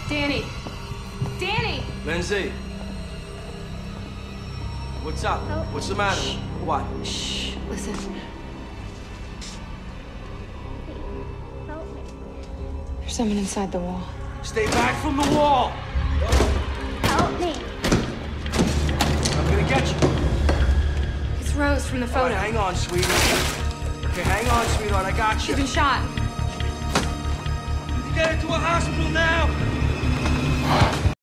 Danny! Danny! Lindsay! What's up? Oh. What's the matter? Shh. What? Shh. Listen. Help me. There's someone inside the wall. Stay back from the wall! Help me. I'm gonna get you. It's Rose from the All photo. right, hang on, sweetie. Okay, hang on, sweetheart. I got you. She's been shot. You get her to a hospital now!